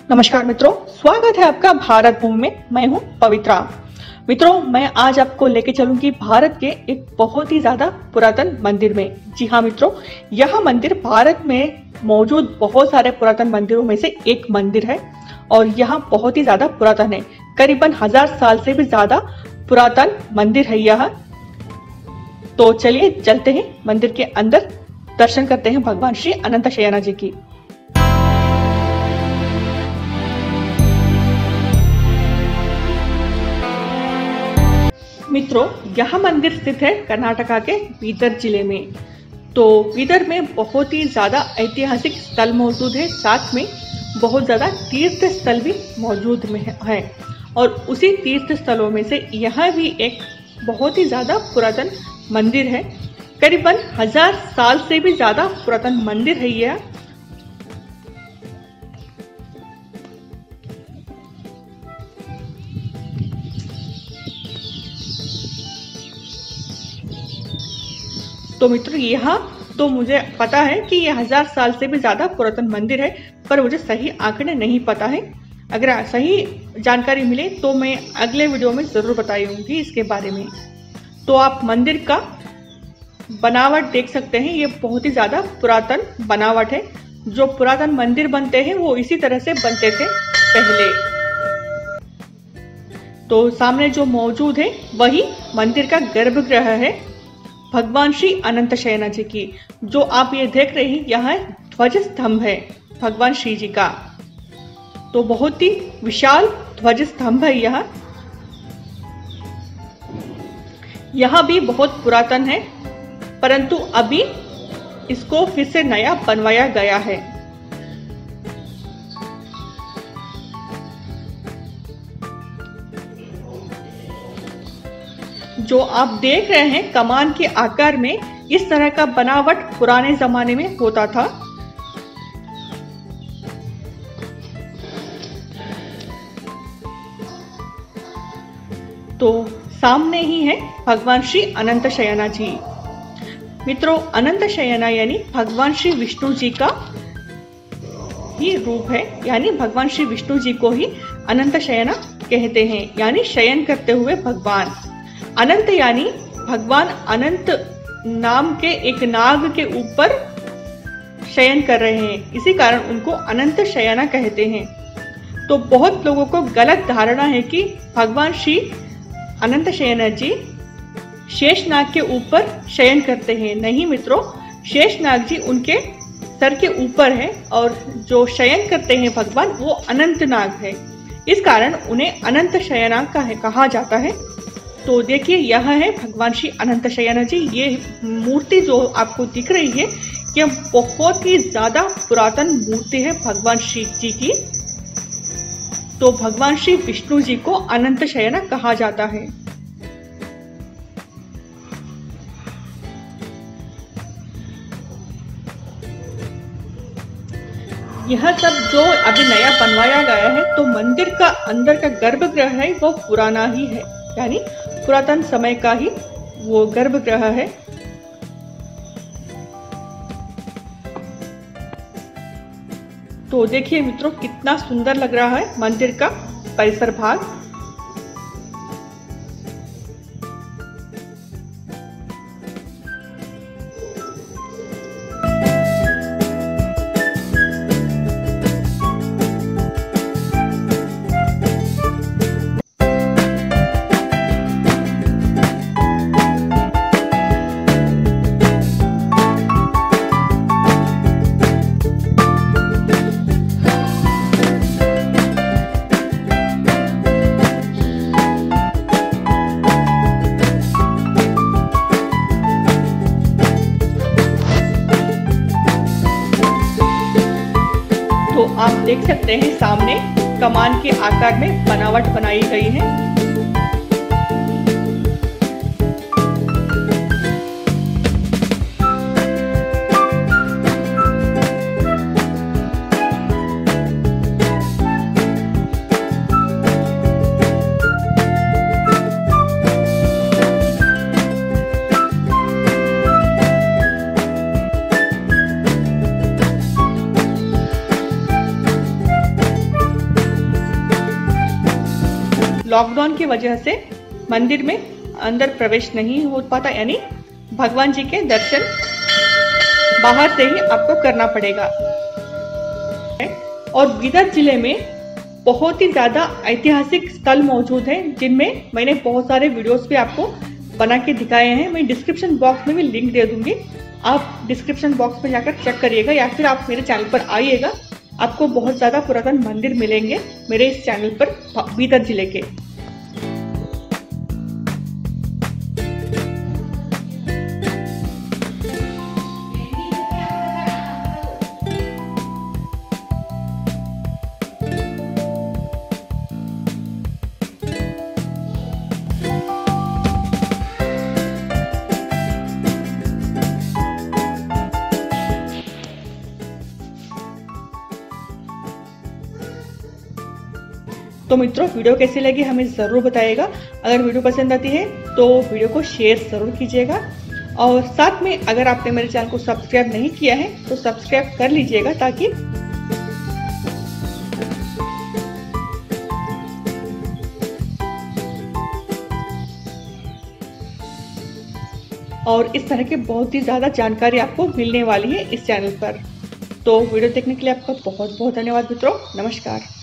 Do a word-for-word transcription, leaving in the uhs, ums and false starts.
नमस्कार मित्रों, स्वागत है आपका भारत भूमि में। मैं हूं पवित्रा। मित्रों, मैं आज आपको लेके चलूंगी भारत के एक बहुत ही ज्यादा पुरातन मंदिर में। जी हाँ मित्रों, यह मंदिर भारत में मौजूद बहुत सारे पुरातन मंदिरों में से एक मंदिर है और यह बहुत ही ज्यादा पुरातन है। करीबन हजार साल से भी ज्यादा पुरातन मंदिर है यह। तो चलिए चलते हैं मंदिर के अंदर, दर्शन करते हैं भगवान श्री अनंत शयना जी की। मित्रों, यह मंदिर स्थित है कर्नाटका के बीदर जिले में। तो बीदर में बहुत ही ज्यादा ऐतिहासिक स्थल मौजूद है, साथ में बहुत ज्यादा तीर्थ स्थल भी मौजूद में है और उसी तीर्थ स्थलों में से यह भी एक बहुत ही ज्यादा पुरातन मंदिर है। करीबन हजार साल से भी ज्यादा पुरातन मंदिर है यह। तो मित्रों, यह तो मुझे पता है कि यह हजार साल से भी ज्यादा पुरातन मंदिर है, पर मुझे सही आंकड़े नहीं पता है। अगर सही जानकारी मिले तो मैं अगले वीडियो में जरूर बताऊंगी इसके बारे में। तो आप मंदिर का बनावट देख सकते हैं, ये बहुत ही ज्यादा पुरातन बनावट है। जो पुरातन मंदिर बनते हैं वो इसी तरह से बनते थे पहले। तो सामने जो मौजूद है वही मंदिर का गर्भगृह है भगवान श्री अनंत शयना जी की। जो आप ये देख रहे हैं, यह ध्वज स्तंभ है भगवान श्री जी का। तो बहुत ही विशाल ध्वज स्तंभ है यह। यह भी बहुत पुरातन है, परंतु अभी इसको फिर से नया बनवाया गया है। जो आप देख रहे हैं कमान के आकार में, इस तरह का बनावट पुराने जमाने में होता था। तो सामने ही है भगवान श्री अनंत शयना जी। मित्रों, अनंत शयना यानी भगवान श्री विष्णु जी का ही रूप है, यानी भगवान श्री विष्णु जी को ही अनंत शयना कहते हैं, यानी शयन करते हुए भगवान। अनंत यानी भगवान अनंत नाम के एक नाग के ऊपर शयन कर रहे हैं, इसी कारण उनको अनंत शयना कहते हैं। तो बहुत लोगों को गलत धारणा है कि भगवान श्री अनंत शयना जी शेषनाग के ऊपर शयन करते हैं। नहीं मित्रों, शेषनाग जी उनके सर के ऊपर है और जो शयन करते हैं भगवान वो अनंत नाग है, इस कारण उन्हें अनंत शयना कहा जाता है। तो देखिए, यह है भगवान श्री अनंत शयना जी। ये मूर्ति जो आपको दिख रही है, यह बहुत ही ज्यादा पुरातन मूर्ति है भगवान श्री जी की। तो भगवान श्री विष्णु जी को अनंत शयना कहा जाता है। यह सब जो अभी नया बनवाया गया है, तो मंदिर का अंदर का गर्भगृह है वो पुराना ही है, यानी पुरातन समय का ही वो गर्भगृह है। तो देखिए मित्रों, कितना सुंदर लग रहा है मंदिर का परिसर भाग। तो आप देख सकते हैं सामने कमान के आकार में बनावट बनाई गई है। लॉकडाउन की वजह से मंदिर में अंदर प्रवेश नहीं हो पाता, यानी भगवान जी के दर्शन बाहर से ही आपको करना पड़ेगा। और बीदर जिले में बहुत ही ज्यादा ऐतिहासिक स्थल मौजूद हैं, जिनमें मैंने बहुत सारे वीडियोस भी आपको बना के दिखाए हैं। मैं डिस्क्रिप्शन बॉक्स में भी लिंक दे दूंगी, आप डिस्क्रिप्शन बॉक्स में जाकर चेक करिएगा, या फिर आप मेरे चैनल पर आइएगा। आपको बहुत ज्यादा पुरातन मंदिर मिलेंगे मेरे इस चैनल पर बीदर जिले के। तो मित्रों, वीडियो कैसी लगी हमें ज़रूर बताइएगा। अगर वीडियो पसंद आती है तो वीडियो को शेयर ज़रूर कीजिएगा, और साथ में अगर आपने मेरे चैनल को सब्सक्राइब नहीं किया है तो सब्सक्राइब कर लीजिएगा, ताकि और इस तरह के बहुत ही ज़्यादा जानकारी आपको मिलने वाली है इस चैनल पर। तो वीडियो देखने के लिए आपका बहुत बहुत धन्यवाद मित्रों। नमस्कार।